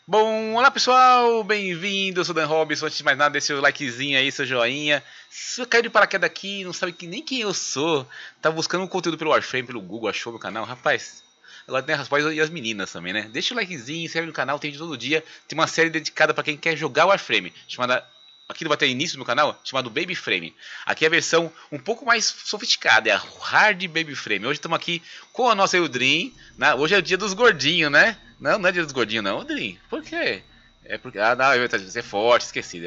Bom, olá pessoal, bem-vindo, eu sou o Dan Robson. Antes de mais nada, deixa seu likezinho aí, seu joinha. Se você caiu de paraquedas aqui, não sabe nem quem eu sou, tá buscando um conteúdo pelo Warframe, pelo Google, achou meu canal, rapaz. Agora tem as rapazes e as meninas também, né? Deixa o likezinho, se inscreve no canal, tem de todo dia. Tem uma série dedicada para quem quer jogar Warframe, chamada... Aqui vai ter início no canal, chamado Baby Frame. Aqui é a versão um pouco mais sofisticada, é a Hard Baby Frame. Hoje estamos aqui com a nossa Eldrin, né? Hoje é o dia dos gordinhos, né? Não é dia dos gordinhos não, Eldrin. Por quê? É porque... Ah, não, você é forte, esqueci.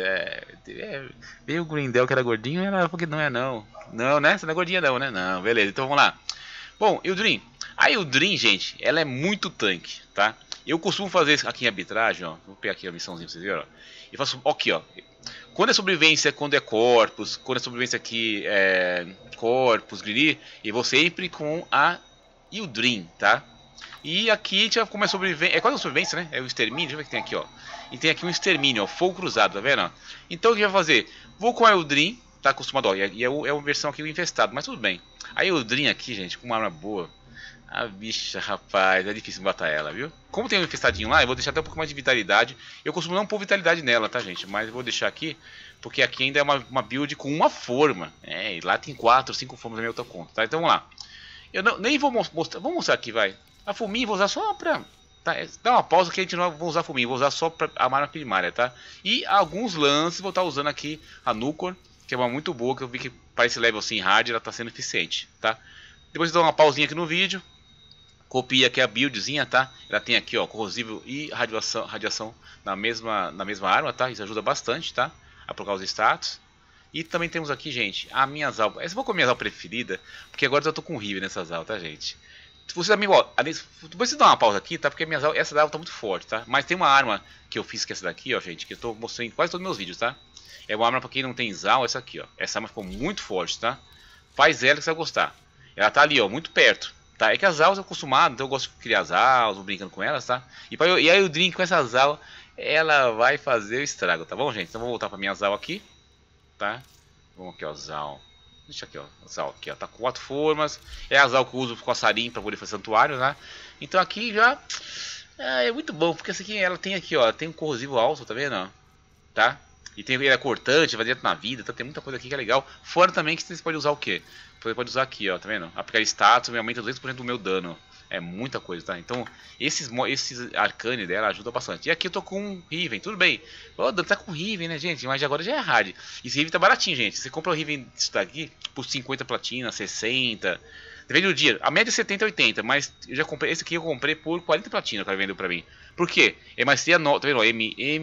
Veio o Grindel que era gordinho, ela porque não é não. Não, né? Você não é gordinha não, né? Não, beleza, então vamos lá. Bom, Eldrin. A Eldrin, gente, ela é muito tanque, tá? Eu costumo fazer aqui em arbitragem, ó. Vou pegar aqui a missãozinha pra vocês verem, ó. Eu faço aqui, ó. Quando é sobrevivência, quando é corpus, quando é sobrevivência aqui é corpus, griri, eu vou sempre com a Eldrin, tá? E aqui a gente vai como é sobrevivência, é quase uma sobrevivência, né? É o extermínio, deixa eu ver o que tem aqui, ó. E tem aqui um extermínio, ó, fogo cruzado, tá vendo? Então o que vai fazer? Vou com a Eldrin, tá acostumado, ó, e é uma versão aqui infestado, mas tudo bem. A Eldrin aqui, gente, com uma arma boa. A bicha, rapaz, é difícil matar ela, viu? Como tem um infestadinho lá, eu vou deixar até um pouco mais de vitalidade. Eu costumo não pôr vitalidade nela, tá, gente? Mas eu vou deixar aqui, porque aqui ainda é uma build com uma forma. É, e lá tem 4, 5 formas na minha outra conta, tá? Então vamos lá. Eu não, nem vou mostrar, vamos mostrar aqui, vai. A fuminha vou usar só pra... Tá, dá uma pausa que a gente não vai usar fuminha, vou usar só pra a arma primária, tá? E alguns lances vou estar usando aqui a Nucor, que é uma muito boa, que eu vi que para esse level assim hard ela tá sendo eficiente, tá? Depois eu dou uma pausinha aqui no vídeo. Copia aqui a buildzinha, tá? Ela tem aqui, ó, corrosivo e radiação na mesma arma, tá? Isso ajuda bastante, tá? A trocar os status. E também temos aqui, gente, a minha Zal. Essa vou com a minha Zal preferida, porque agora eu tô com Riven nessa Zal, tá, gente? Você também, ó, depois você dá uma pausa aqui, tá? Porque a minha Zal, essa Zal tá muito forte, tá? Mas tem uma arma que eu fiz que é essa daqui, ó, gente, que eu tô mostrando em quase todos os meus vídeos, tá? É uma arma pra quem não tem Zal, essa aqui, ó. Essa arma ficou muito forte, tá? Faz ela que você vai gostar. Ela tá ali, ó, muito perto. Tá, é que as aulas eu acostumado, então eu gosto de criar as aulas, vou brincando com elas, tá? E aí o drink com essas aulas, ela vai fazer o estrago, tá bom, gente? Então vou voltar para minha Zal aqui, tá? Vamos aqui, ó, Zal. Deixa aqui, ó, Zal aqui, ó, tá com 4 formas. É a Zal que eu uso com a Sarin para poder fazer santuário, né? Então aqui já é muito bom, porque essa aqui ela tem aqui, ó, tem um corrosivo alto, tá vendo? Tá? E tem ele é cortante, vai direto na vida, tá? Tem muita coisa aqui que é legal. Fora também que você pode usar o quê? Você pode usar aqui, ó, tá vendo? Aplicar status, me aumenta 200% do meu dano. É muita coisa, tá? Então, esses arcane dela ajudam bastante. E aqui eu tô com um Riven, tudo bem. O Dan tá com Riven, né, gente? Mas agora já é hard. E esse Riven tá baratinho, gente. Você compra o Riven disso daqui por 50 platina, 60. Depende do dia. A média é 70 80, mas eu já comprei. Esse aqui eu comprei por 40 platina, o cara vendeu pra mim. Por quê? É maestria 9, tá vendo?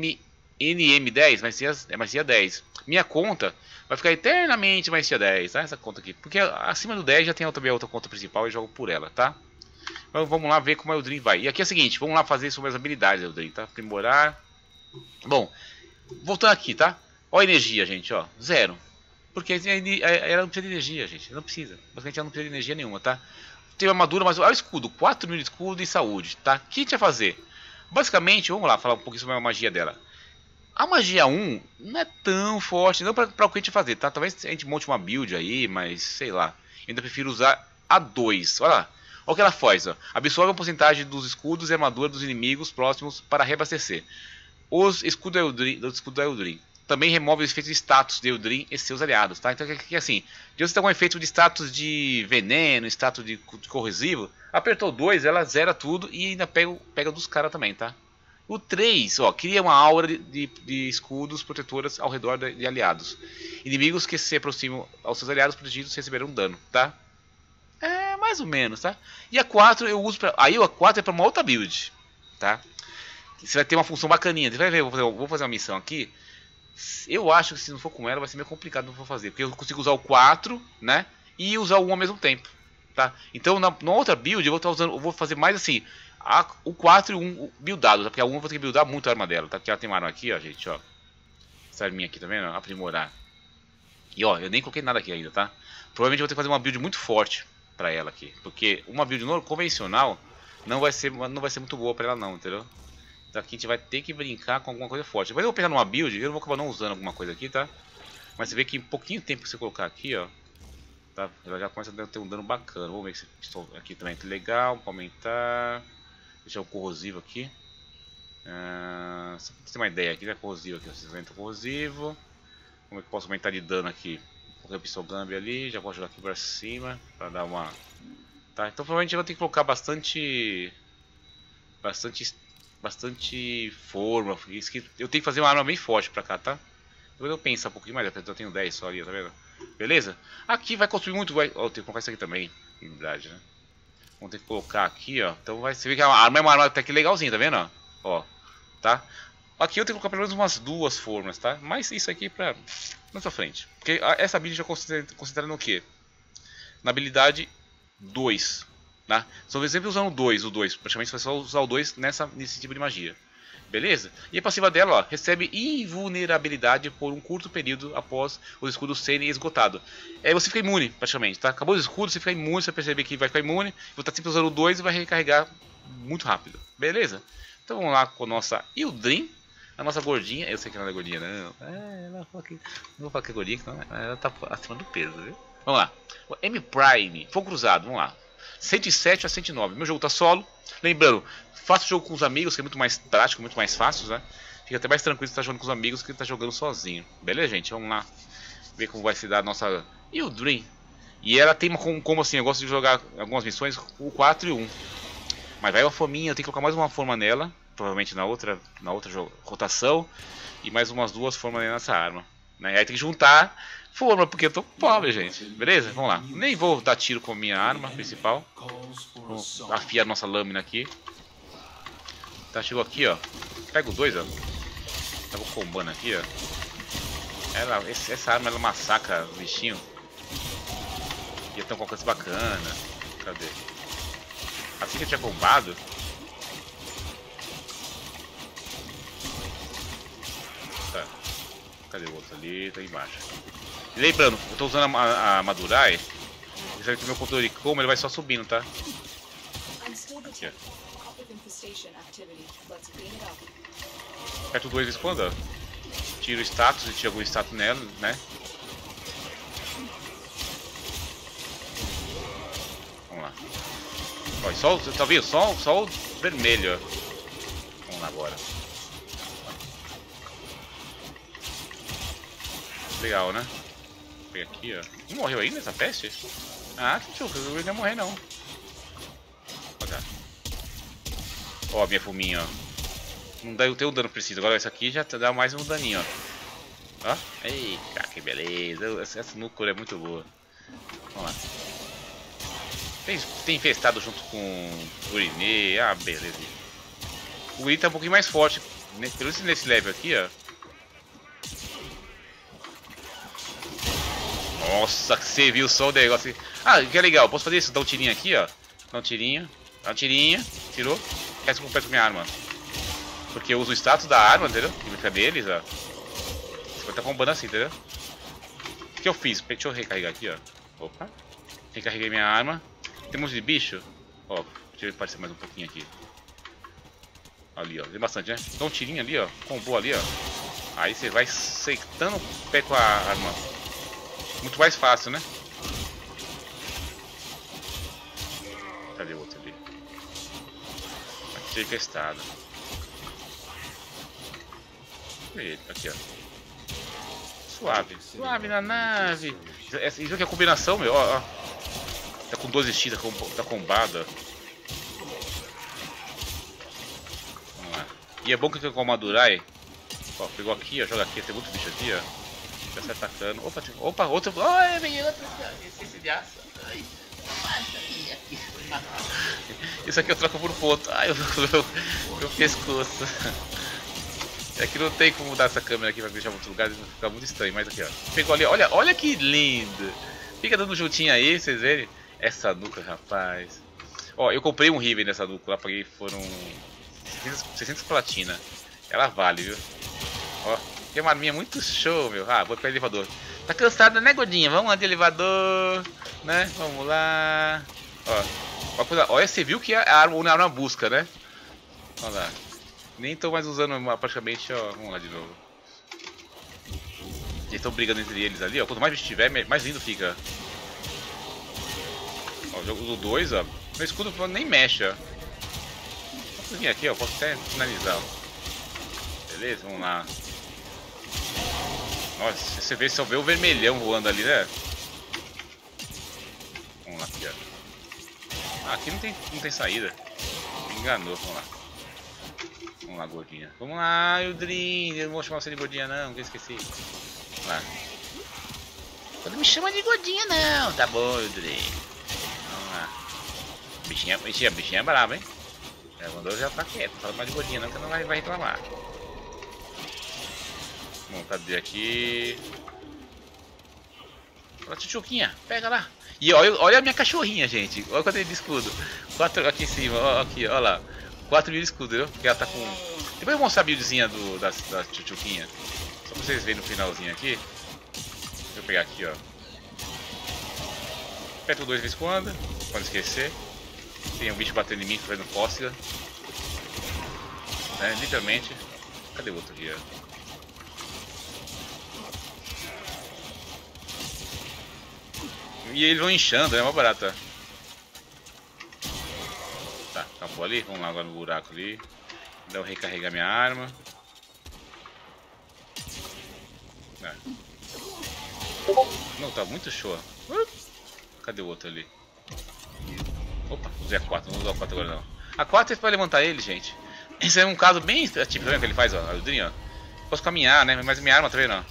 NM10, maestria 10. Minha conta vai ficar eternamente maestria 10, tá? Essa conta aqui. Porque acima do 10 já tem também a outra conta principal e jogo por ela, tá? Então vamos lá ver como a Eldrin vai. E aqui é o seguinte, vamos lá fazer sobre as habilidades da Eldrin, tá? Aprimorar. Bom, voltando aqui, tá? Ó a energia, gente, ó. Zero. Porque ela não precisa de energia, gente. Não precisa. Basicamente ela não precisa de energia nenhuma, tá? Tem armadura, mas olha o escudo. 4.000 de escudo e saúde, tá? O que a gente vai fazer? Basicamente, vamos lá falar um pouquinho sobre a magia dela. A magia 1 não é tão forte, não para o que a gente fazer, tá? Talvez a gente monte uma build aí, mas sei lá. Eu ainda prefiro usar a 2. Olha lá. Olha o que ela faz, ó. Absorve a porcentagem dos escudos e armadura dos inimigos próximos para reabastecer. Os escudos da Eldrin. Também remove os efeitos de status de Eldrin e seus aliados, tá? Então aqui assim, se você tem algum efeito de status de veneno, status de corrosivo, apertou 2, ela zera tudo e ainda pega dos caras também, tá? O 3, ó, cria uma aura de escudos protetoras ao redor de aliados. Inimigos que se aproximam aos seus aliados protegidos receberão dano, tá? É, mais ou menos, tá? E a 4 eu uso pra... Aí a 4 é pra uma outra build, tá? Você vai ter uma função bacaninha. Você vai ver, eu vou fazer uma missão aqui. Eu acho que se não for com ela vai ser meio complicado não for fazer. Porque eu consigo usar o 4, né? E usar o 1 ao mesmo tempo, tá? Então na outra build eu vou fazer mais assim... o 4 e o 1 buildado, tá? Porque a 1 eu vou ter que buildar muito a arma dela, tá? Porque ela tem uma arma aqui, ó, gente, ó. Essa arminha aqui, tá vendo? Aprimorar. E ó, eu nem coloquei nada aqui ainda, tá? Provavelmente eu vou ter que fazer uma build muito forte pra ela aqui. Porque uma build convencional não vai ser muito boa pra ela não, entendeu? Então aqui a gente vai ter que brincar com alguma coisa forte. Depois eu vou pegar numa build, eu não vou acabar não usando alguma coisa aqui, tá? Mas você vê que em pouquinho tempo que você colocar aqui, ó, tá? Ela já começa a ter um dano bacana. Vamos ver se estou aqui também, que legal, pra aumentar. Deixar o corrosivo aqui. Só pra ter uma ideia aqui, né? Corrosivo aqui, 60 corrosivo. Como é que eu posso aumentar de dano aqui? Coloquei o Pistol Gambi ali, já vou jogar aqui pra cima pra dar uma... Tá, então provavelmente eu vou ter que colocar bastante forma. Isso que eu tenho que fazer uma arma bem forte pra cá, tá? Depois eu penso um pouquinho mais, eu tenho 10 só ali, tá vendo? Beleza? Aqui vai construir muito, vai... Ó, eu tenho que colocar isso aqui também, habilidade, né? Vamos ter que colocar aqui, ó. Então vai ser que a arma é uma arma até que legalzinha, tá vendo? Ó, tá? Aqui eu tenho que colocar pelo menos umas 2 formas, tá? Mas isso aqui pra mais pra frente. Porque essa habilidade eu considero no quê? Na habilidade 2, tá? Só sempre usando o 2, praticamente você vai só usar o 2 nesse tipo de magia. Beleza? E a passiva dela, ó, recebe invulnerabilidade por um curto período após os escudos serem esgotados. Aí você fica imune, praticamente, tá? Acabou os escudos, você fica imune, você vai perceber que vai ficar imune. Vou estar sempre usando o 2 e vai recarregar muito rápido. Beleza? Então vamos lá com a nossa Ildrim, a nossa gordinha. Eu sei que ela não é gordinha, não. Ela fala que... Não vou falar que é gordinha, então ela tá acima do peso, viu? Vamos lá. O M-Prime, Fogo Cruzado, vamos lá. 107 a 109. Meu jogo tá solo. Lembrando, faça o jogo com os amigos, que é muito mais prático, muito mais fácil, né? Fica até mais tranquilo estar jogando com os amigos que estar jogando sozinho. Beleza, gente? Vamos lá ver como vai se dar a nossa Ildrim. E ela tem como assim, eu gosto de jogar algumas missões o 4 e 1. Mas vai uma forminha, eu tenho que colocar mais uma forma nela, provavelmente na outra rotação, e mais umas 2 formas nessa arma, né? Aí tem que juntar forma, porque eu tô pobre, gente. Beleza? Vamos lá. Nem vou dar tiro com a minha arma principal. Vou afiar a nossa lâmina aqui. Tá, chegou aqui, ó. Pega o 2, ó. Tava combando aqui, ó. Essa arma ela massacra o bichinho. Ia ter um alcance bacana. Cadê? Assim que eu tinha combado. Tá. Cadê o outro ali? Tá embaixo. E lembrando, eu tô usando a Madurai. Você sabe que o meu controle de como ele vai só subindo, tá? Aqui, ó. Aperto 2 vezes quando, ó. Tiro o status e tiro algum status nela, né? Vamos lá. Ó, só, tá vendo? Só o vermelho, ó. Vamos lá agora. Legal, né? Vou pegar aqui, ó. Não morreu ainda essa peste? Ah, que tchau, eu não ia morrer não. Olha. Ó, minha fuminha, ó. Não dá, eu tenho um dano preciso. Agora essa aqui já dá mais um daninho, ó. Ó. Eita, que beleza. Essa núcleo é muito boa. Vamos lá. Tem infestado junto com o Urinê. Ah, beleza. O Urinê tá um pouquinho mais forte. Pelo menos nesse level aqui, ó. Nossa, que você viu só o negócio. Ah, que é legal. Posso fazer isso? Dar um tirinho aqui, ó. Dá um tirinho. Dá um tirinho. Tirou. Resta completo com minha arma. Porque eu uso o status da arma, entendeu? Que fica deles, ó. Você vai estar combando assim, entendeu? O que eu fiz? Deixa eu recarregar aqui, ó. Opa. Recarreguei minha arma. Temos de bicho. Ó, deixa eu aparecer mais um pouquinho aqui. Ali, ó. Tem bastante, né? Dá um tirinho ali, ó. Combou ali, ó. Aí você vai secando o pé com a arma. Muito mais fácil, né? Cadê o outro ali? Aqui é infestado. Eita, aqui, ó. Suave. Suave na nave. Isso aqui é a combinação, meu. Ó, ó. Tá com 12x, tá combada. Vamos lá. E é bom que tem com a Madurai. Ó, pegou aqui, ó. Joga aqui. Tem muito bicho aqui, ó. Já sai atacando. Opa, outro. Ai, vem outro. Esse de aço. Ai. Isso aqui eu troco por ponto. Ai, meu pescoço. É que não tem como mudar essa câmera aqui pra deixar em outro lugar, vai ficar muito estranho. Mas aqui, ó. Pegou ali, olha que lindo. Fica dando juntinho aí, vocês verem. Essa nuca, rapaz. Ó, eu comprei um Riven nessa nuca lá, paguei, foram 600 platina. Ela vale, viu? Ó, que é uma arminha muito show, meu. Ah, vou pegar elevador. Tá cansada, né, gordinha? Vamos lá de elevador, né? Vamos lá. Ó, olha, você viu que a arma busca, né? Olha lá. Nem tô mais usando praticamente, ó. Vamos lá de novo. Eles estão brigando entre eles ali, ó. Quanto mais bicho tiver, mais lindo fica. Ó, o jogo do 2, ó. Meu escudo nem mexe, ó. Posso vir aqui, ó. Posso até finalizar, ó. Beleza, vamos lá. Nossa, você vê, só vê o vermelhão voando ali, né? Vamos lá, aqui, ó. Ah, aqui não tem saída. Me enganou, vamos lá. Vamos lá, gordinha. Vamos lá, Eldrin. Eu não vou chamar você de gordinha, não, que eu esqueci. Vamos lá. Não me chama de gordinha, não. Tá bom, Eldrin. Vamos lá. Bichinha é brava, hein? Mandou já tá quieto. Não fala mais de gordinha, não, que não vai reclamar. Bom, cadê aqui? Olha a tchutchuquinha, pega lá. E olha a minha cachorrinha, gente. Olha quanto ele de escudo. 4 aqui em cima, ó, aqui, ó lá. 4 mil de escudo, viu? Porque ela tá com. Depois eu vou mostrar a buildzinha da tchutchuquinha. Só pra vocês verem no finalzinho aqui. Deixa eu pegar aqui, ó. Aperto 2 vezes quando não esquecer. Tem um bicho batendo em mim, fazendo cócega. Né? Literalmente. Cadê o outro aqui, ó? E eles vão inchando, é mais barato, ó. Tá, acabou ali. Vamos lá agora no buraco ali. Então eu recarregar minha arma. Não, tá muito show. Cadê o outro ali? Opa, usei a 4, não vou usar a 4 agora não. A 4 é pra levantar ele, gente. Esse é um caso bem típico, tá vendo que ele faz, ó, a Eldrin, ó. Posso caminhar, né, mas minha arma, tá vendo, ó.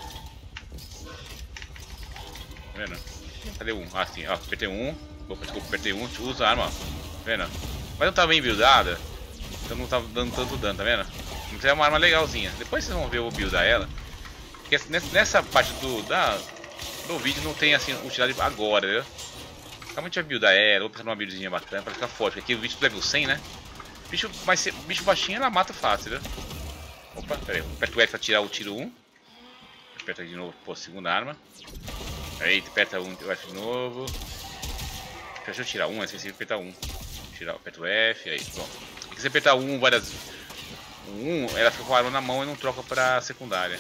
Tá vendo? Cadê um? Ah, sim, ó, apertei um. Opa, desculpa, apertei um, usa a arma, ó. Tá vendo? Mas não tá bem buildada, então não tá dando tanto dano, tá vendo? Mas é uma arma legalzinha. Depois vocês vão ver eu buildar ela. Porque nessa parte do vídeo não tem assim utilidade agora, viu? Calma, a gente vai buildar ela, vou pensar numa buildzinha bacana pra ficar forte. Porque aqui o bicho do level 100, né? Bicho baixinho ela mata fácil, né? Opa, pera aí, aperta o F pra tirar o tiro 1. Aperta de novo, pô, segunda arma. Aí, aperta o F de novo. Deixa eu tirar 1, esqueci de apertar 1. Aperta o F, aí, bom. Se você apertar 1 várias. 1, ela fica com a arma na mão e não troca pra secundária.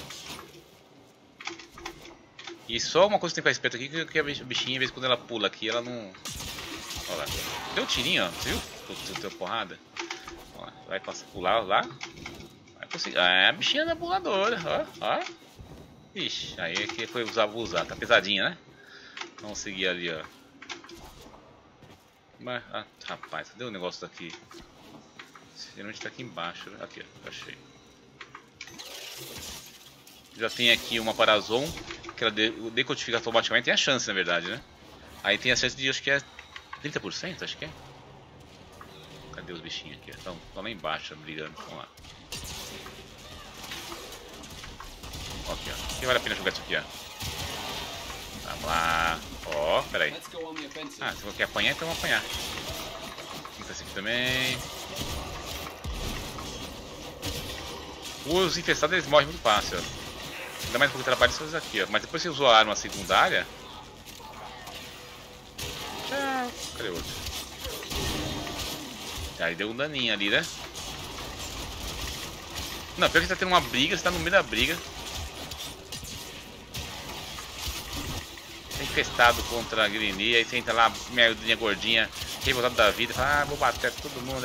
E só uma coisa que tem que ficar esperto aqui, que a bichinha, às vezes quando ela pula aqui, ela não... Olha lá. Deu um tirinho, ó. Você viu? Deu porrada. Ó, vai passar, pular lá. Vai conseguir. Ah, a bichinha da puladora, ó. Ixi, aí aqui foi vou usar. Tá pesadinha, né? Vamos seguir ali, ó. Mas, rapaz, cadê o negócio daqui? Geralmente tá aqui embaixo, né? Aqui, ó, achei. Já tem aqui uma Parazon, que ela decodifica automaticamente. Tem a chance, na verdade, né? Aí tem a chance de, acho que é 30%, acho que é. Cadê os bichinhos aqui? Estão lá embaixo, brigando. Vamos lá. Aqui, ó. Aqui vale a pena jogar isso aqui, ó. Vamos lá. Ó, peraí. Ah, se você quer apanhar, então vamos apanhar. Vamos esse aqui também. Os infestados, eles morrem muito fácil, ó. Ainda mais um pouco de trabalho essas aqui, ó. Mas depois que você usou a arma secundária. Tchau. Cadê o outro? Aí deu um daninho ali, né? Não, pior que tá tendo uma briga, você tá no meio da briga. Tá infestado contra a Grini, aí você entra lá, merdinha gordinha, revoltado da vida, fala, vou bater todo mundo,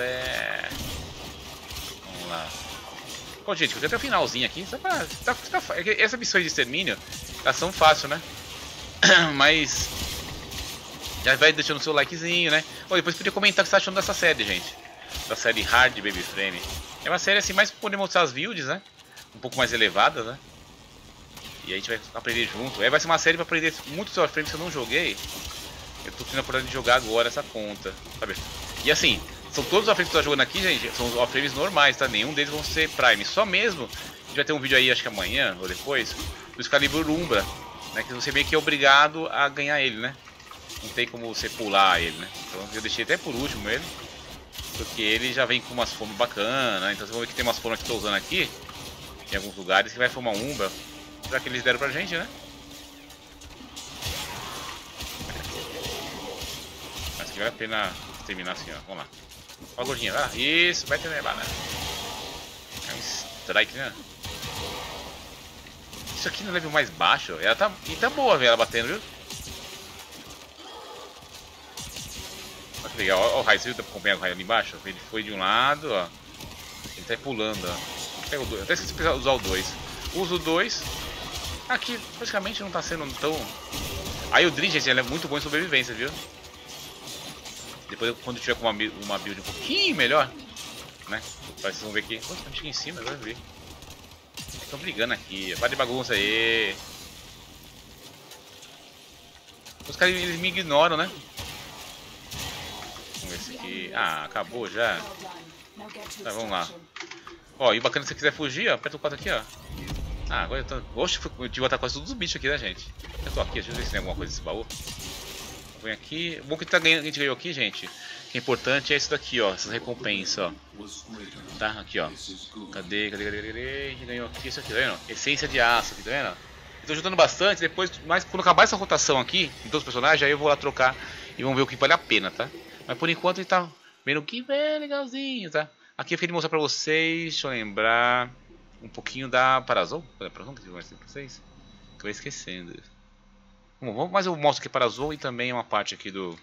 Vamos lá. Bom, gente, eu tenho até o finalzinho aqui, só pra... Essas missões de extermínio, elas são fáceis, né? Mas... já vai deixando o seu likezinho, né? Ou depois podia comentar o que você tá achando dessa série, gente. Da série Hard Baby Frame. É uma série assim, mais pra poder mostrar as builds, né? Um pouco mais elevadas, né? E a gente vai aprender junto. Vai ser uma série pra aprender muitos warframes que eu não joguei. Eu tô tendo a oportunidade de jogar agora essa conta, sabe? E assim... são todos os warframes que eu tô jogando aqui, gente, são os warframes normais, tá? Nenhum deles vão ser Prime. Só mesmo, a gente vai ter um vídeo aí, acho que amanhã ou depois, do Excalibur Umbra, né? Que você meio que é obrigado a ganhar ele, né? Não tem como você pular ele, né? Então eu deixei até por último ele, porque ele já vem com umas formas bacanas, né? Então vocês vão ver que tem umas formas que eu tô usando aqui, em alguns lugares, que vai formar Umbra, já que eles deram pra gente, né? Mas que vale a pena terminar assim, ó. Vamos lá. Ó, gordinha, lá. Isso, vai ter banana. É um strike, né? Isso aqui no level mais baixo, ela tá. E tá boa, velho, ela batendo, viu? Olha que legal, ó o raio, você viu que acompanhando o raio ali embaixo? Ele foi de um lado, ó. Ele tá pulando, ó. Pega o 2. Até esqueci de usar o 2. Uso o 2. Aqui praticamente não tá sendo tão... Aí o Drin, gente, ele é muito bom em sobrevivência, viu? Depois, quando tiver com uma build um pouquinho melhor, né? Vocês vão ver aqui. Pô, tem aqui em cima, agora eu vi. Estão brigando aqui. Para de bagunça aí. Os caras, eles me ignoram, né? Vamos ver esse aqui. Ah, acabou já. Tá, vamos lá. Ó, e o bacana, se você quiser fugir, ó, aperta o 4 aqui, ó. Ah, agora eu tô... Oxe, eu tive que quase todos os bichos aqui, né, gente? Eu tô aqui, deixa eu ver se tem alguma coisa nesse baú. Vem aqui. O bom que tá ganhando, a gente ganhou aqui, gente. O que é importante é isso daqui, ó. Essas recompensas, ó. Tá? Aqui, ó. Cadê? A gente ganhou aqui isso aqui, tá vendo? Essência de aço aqui, tá vendo? Eu tô ajudando bastante, depois, mas quando acabar essa rotação aqui, em todos os personagens, aí eu vou lá trocar e vamos ver o que vale a pena, tá? Mas por enquanto ele tá vendo que é legalzinho, tá? Aqui eu fiquei de mostrar pra vocês, deixa eu lembrar um pouquinho da Parazon. Parazon que eu mostrei pra vocês? Acabei esquecendo. Bom, mas eu mostro aqui Parazon e também uma parte aqui do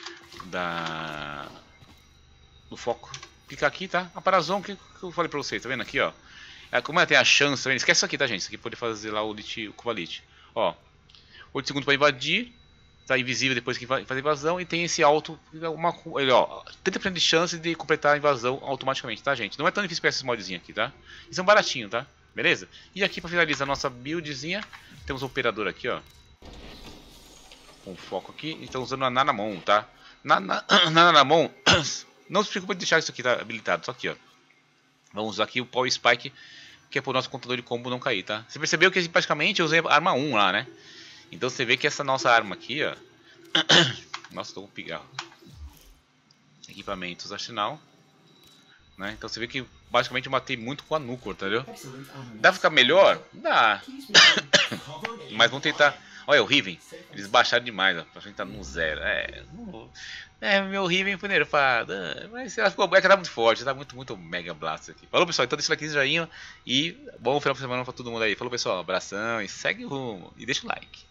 foco. Clica aqui, tá? A Parazon que eu falei pra vocês, tá vendo aqui, ó? Como ela tem a chance, tá vendo? Esquece isso aqui, tá, gente? Isso aqui pode fazer lá o Covalite. Ó, 8 segundos pra invadir. Tá invisível depois que faz a invasão. E tem esse auto, ó, 30% de chance de completar a invasão automaticamente, tá, gente? Não é tão difícil pegar esses modzinhos aqui, tá? Eles são baratinhos, tá? Beleza? E aqui pra finalizar a nossa buildzinha, temos o operador aqui, ó. Com foco aqui. E estamos usando a Nanamon, tá? Nanamon, não se preocupe de deixar isso aqui tá habilitado, só aqui, ó. Vamos usar aqui o Power Spike, que é pro nosso contador de combo não cair, tá? Você percebeu que praticamente eu usei a arma 1 lá, né? Então você vê que essa nossa arma aqui, ó. Nossa, tô com pigarro. Equipamentos arsenal, né? Então você vê que basicamente eu matei muito com a Nucor, entendeu? Dá pra ficar melhor? Dá. Mas vamos tentar. Olha o Riven, eles baixaram demais, ó. Pra gente tá no 0. Meu Riven foi nerfado. Mas ela ficou. É que tá muito forte, tá muito Mega Blast aqui. Falou, pessoal, então deixa o like, joinha. E bom final de semana pra todo mundo aí. Falou, pessoal, abração e segue o rumo. E deixa o like.